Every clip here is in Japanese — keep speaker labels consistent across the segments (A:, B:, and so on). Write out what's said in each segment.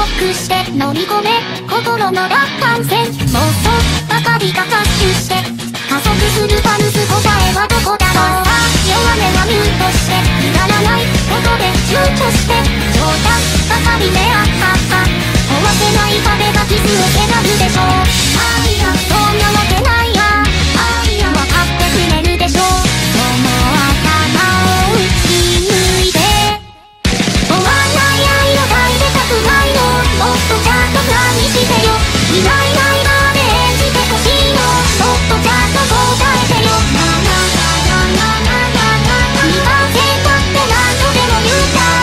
A: クして乗り込め心の楽観線もっとばかりが合集して加速するパルス答えはどこだろう。弱音はミュートしてくだらないことで躊躇して冗談ばかりであった壊せない壁が傷をけなるでしょう。いやそんなわけないやわかってくれるでしょう。その頭を打ち抜いて終わらない愛を抱いてたくないの。もっとちゃんと何してよ。いないいないまで演じてほしいの。もっとちゃんと答えてよ。2%って何度でも言うた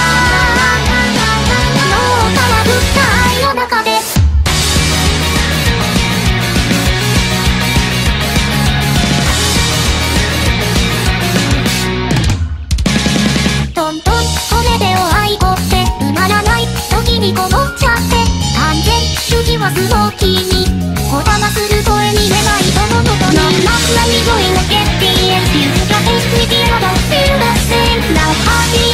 A: 脳からぶった愛の中でトントンこれでお愛子って埋まらない時にこもっちゃって完全主義はスモーキーにこだまする声に願いとのことの何声をget the end you got it with you don't feel the same now